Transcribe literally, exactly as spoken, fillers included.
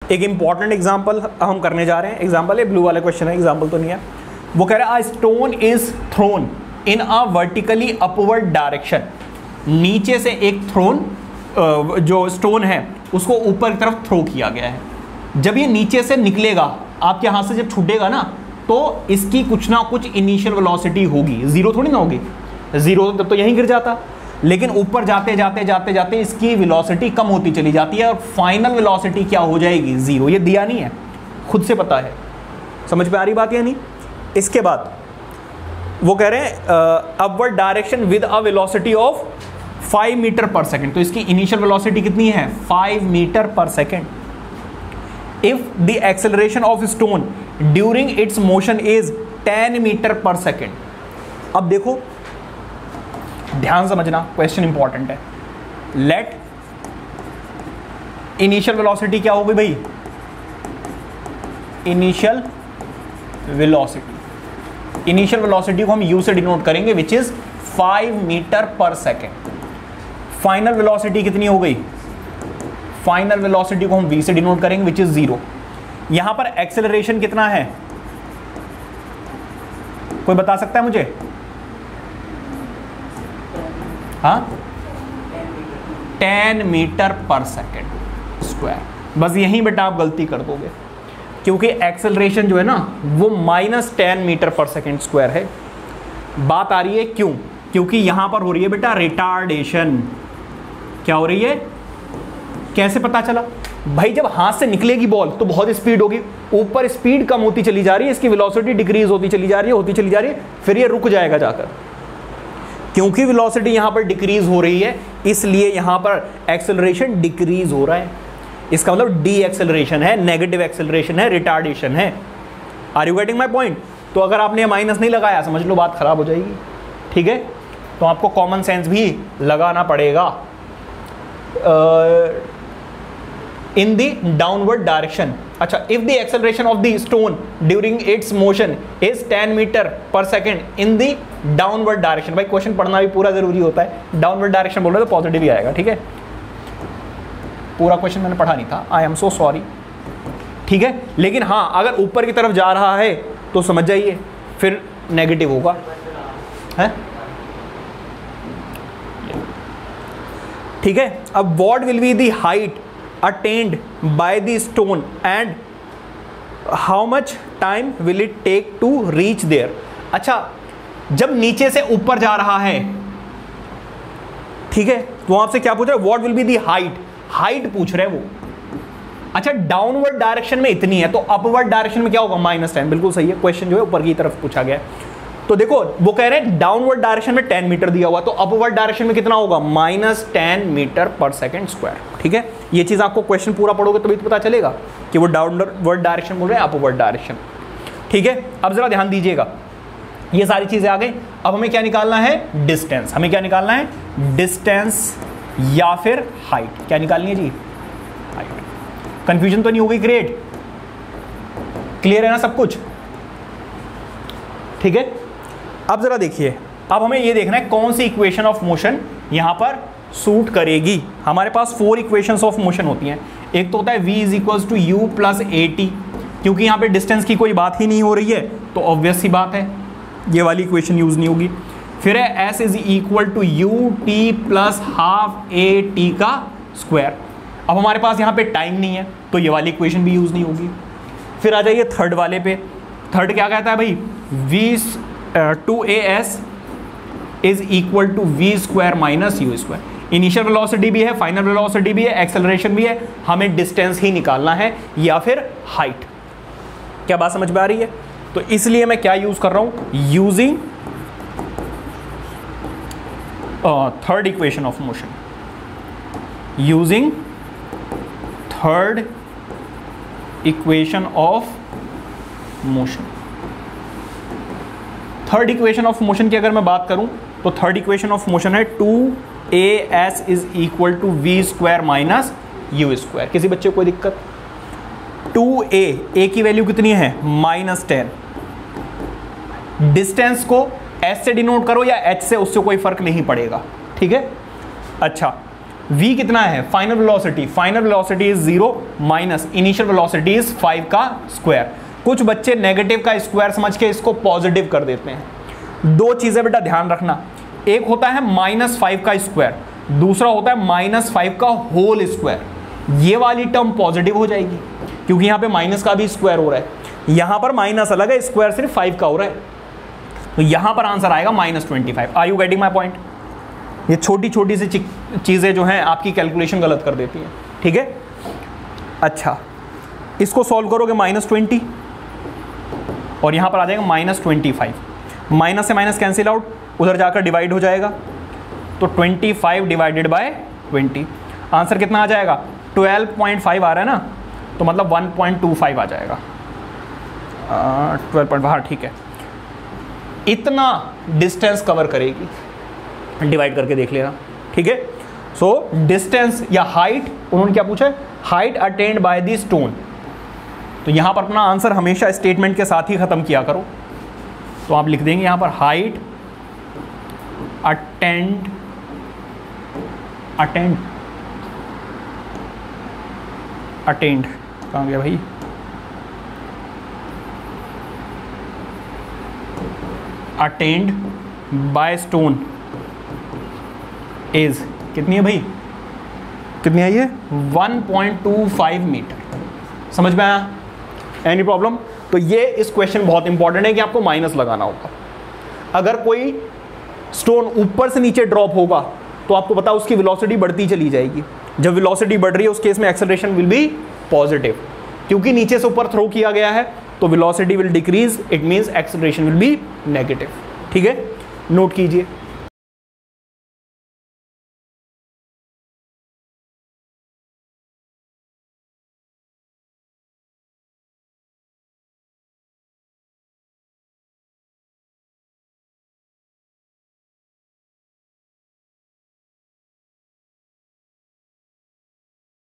एक important example हम करने जा रहे हैं, एग्जाम्पल है ब्लू वाला क्वेश्चन है, एग्जाम्पल तो नहीं है। वो कह रहा है stone is thrown in a vertically upward direction, नीचे से एक थ्रोन जो स्टोन है उसको ऊपर की तरफ थ्रो किया गया है। जब ये नीचे से निकलेगा, आपके हाथ से जब छूटेगा ना, तो इसकी कुछ ना कुछ इनिशियल वेलोसिटी होगी, जीरो थोड़ी ना होगी, जीरो तब तो यहीं गिर जाता, लेकिन ऊपर जाते जाते जाते जाते इसकी वेलोसिटी कम होती चली जाती है और फाइनल वेलोसिटी क्या हो जाएगी, जीरो। ये दिया नहीं है, खुद से पता है, समझ में आ रही बात या नहीं। इसके बाद वो कह रहे हैं upward direction with a velocity of five metre per second, तो इसकी इनिशियल वेलोसिटी कितनी है, five metre per second. If the acceleration of stone during its motion is ten metre per second. अब देखो ध्यान समझना, क्वेश्चन इंपॉर्टेंट है। Let initial velocity क्या होगी भाई, इनिशियल वेलोसिटी, इनिशियल वेलोसिटी को हम u से डिनोट करेंगे which is five metre per second. Final velocity कितनी हो गई, फाइनल वेलोसिटी को हम v से डिनोट करेंगे विच इज जीरो। यहां पर एक्सेलरेशन कितना है, कोई बता सकता है मुझे? हाँ, ten metre per second square. बस यहीं बेटा आप गलती कर दोगे, क्योंकि एक्सेलरेशन जो है ना वो minus ten metre per second square है। बात आ रही है क्यों, क्योंकि यहां पर हो रही है बेटा रिटार्डेशन। क्या हो रही है, कैसे पता चला भाई, जब हाथ से निकलेगी बॉल तो बहुत स्पीड होगी, ऊपर स्पीड कम होती चली जा रही है, इसकी वेलोसिटी डिक्रीज होती चली जा रही है, होती चली जा रही है, फिर ये रुक जाएगा जाकर। क्योंकि वेलोसिटी यहां पर डिक्रीज हो रही है, इसलिए यहां पर एक्सेलरेशन डिक्रीज हो रहा है। इसका मतलब डी एक्सेलरेशन है, नेगेटिव एक्सेलरेशन है, रिटार्डेशन है। Are you getting my point? तो अगर आपने माइनस नहीं लगाया, समझ लो बात खराब हो जाएगी, ठीक है। तो आपको कॉमन सेंस भी लगाना पड़ेगा। इन द डाउनवर्ड डायरेक्शन, अच्छा, if the acceleration of the stone during its motion is ten metre per second in the downward direction. भाई क्वेश्चन पढ़ना भी पूरा जरूरी होता है, डाउनवर्ड डायरेक्शन बोल रहे तो पॉजिटिव ही आएगा, ठीक है। पूरा क्वेश्चन मैंने पढ़ा नहीं था, आई एम सो सॉरी, ठीक है। लेकिन हाँ, अगर ऊपर की तरफ जा रहा है तो समझ जाइए फिर नेगेटिव होगा, है, ठीक है। अब what will be the height attained by the stone and how much time will it take to reach there. अच्छा, जब नीचे से ऊपर जा रहा है, ठीक है, तो आपसे क्या पूछ रहा है, what will be the height, height पूछ रहे हैं वो। अच्छा, डाउनवर्ड डायरेक्शन में इतनी है, तो अपवर्ड डायरेक्शन में क्या होगा, माइनस टेन। बिल्कुल सही है, क्वेश्चन जो है ऊपर की तरफ पूछा गया है। तो देखो वो कह रहे हैं डाउनवर्ड डायरेक्शन में टेन मीटर दिया हुआ, तो अपवर्ड डायरेक्शन में कितना होगा, minus ten metre per second square, ठीक है। ये चीज आपको क्वेश्चन पूरा पढ़ोगे तभी तो पता चलेगा कि वो डाउनवर्ड डायरेक्शन बोल रहे हैं, अपवर्ड डायरेक्शन, ठीक है। अब जरा ध्यान दीजिएगा, ये सारी चीजें आ गई। अब हमें क्या निकालना है, डिस्टेंस। हमें क्या निकालना है, डिस्टेंस या फिर हाइट। क्या निकालनी है जी, हाइट। कंफ्यूजन तो नहीं होगी, क्रिएट, क्लियर है ना सब कुछ, ठीक है। अब जरा देखिए, अब हमें ये देखना है कौन सी इक्वेशन ऑफ मोशन यहां पर सूट करेगी। हमारे पास फोर इक्वेशंस ऑफ मोशन होती हैं। एक तो होता है v is equals to u plus a t, क्योंकि यहां पे डिस्टेंस की कोई बात ही नहीं हो रही है तो ऑब्वियस सी बात है ये वाली इक्वेशन यूज नहीं होगी। फिर है s is equal to u t plus half a t का स्क्वायर। अब हमारे पास यहाँ पे टाइम नहीं है तो ये वाली इक्वेशन भी यूज नहीं होगी। फिर आ जाइए थर्ड वाले पे। थर्ड क्या कहता है भाई, v two a s is equal to v square minus u square. Initial velocity भी है, फाइनल वेलोसिटी भी है, एक्सेलरेशन भी है, हमें डिस्टेंस ही निकालना है या फिर हाइट। क्या बात समझ में आ रही है? तो इसलिए मैं क्या यूज कर रहा हूं, using third equation of motion, using third equation of motion. Third equation of motion की अगर मैं बात करूं तो थर्ड इक्वेशन ऑफ मोशन है two a s is equal to v square minus u square. किसी बच्चे को कोई दिक्कत? टू ए, ए की वैल्यू कितनी है, माइनस टेन। डिस्टेंस को एस से डिनोट करो या एच से, उससे कोई फर्क नहीं पड़ेगा, ठीक है। अच्छा, v कितना है, final velocity, final velocity is zero minus initial velocity is five का स्क्वायर। कुछ बच्चे नेगेटिव का स्क्वायर समझ के इसको पॉजिटिव कर देते हैं। दो चीजें बेटा ध्यान रखना, एक होता है माइनस फाइव का स्क्वायर, दूसरा होता है माइनस फाइव का होल स्क्वायर। ये वाली टर्म पॉजिटिव हो जाएगी क्योंकि यहां पे माइनस का भी स्क्वायर हो रहा है, यहां पर माइनस अलग है, स्क्वायर सिर्फ फाइव का हो रहा है, तो यहां पर आंसर आएगा minus twenty five. Are you getting my point? ये छोटी छोटी सी चीजें जो हैं आपकी कैलकुलेशन गलत कर देती हैं, ठीक है। अच्छा, इसको सॉल्व करोगे माइनस ट्वेंटी और यहां पर आ जाएगा माइनस ट्वेंटी फाइव, माइनस से माइनस कैंसिल आउट, उधर जाकर डिवाइड हो जाएगा, तो twenty five divided by twenty, answer कितना आ जाएगा, ट्वेल्व पॉइंट फाइव आ रहा है ना, तो मतलब वन पॉइंट टू फाइव आ जाएगा, ट्वेल्व पॉइंट, हाँ ठीक है, इतना डिस्टेंस कवर करेगी, डिवाइड करके देख लेना, ठीक है। सो डिस्टेंस या हाइट, उन्होंने क्या पूछा है, height attained by the stone, तो यहां पर अपना आंसर हमेशा स्टेटमेंट के साथ ही खत्म किया करो, तो आप लिख देंगे यहां पर हाइट अटेंड अटेंड अटेंड कहाँ गया भाई, अटेंड बाय स्टोन इज कितनी है भाई, कितनी है ये, one point two five metre. समझ में आया? Any problem? तो ये इस क्वेश्चन बहुत इंपॉर्टेंट है कि आपको माइनस लगाना होगा। अगर कोई स्टोन ऊपर से नीचे ड्रॉप होगा तो आपको पता उसकी वेलोसिटी बढ़ती चली जाएगी, जब वेलोसिटी बढ़ रही है उस केस में एक्सेलरेशन विल बी पॉजिटिव, क्योंकि नीचे से ऊपर थ्रो किया गया है तो velocity will decrease, it means acceleration will be negative, ठीक है, नोट कीजिए।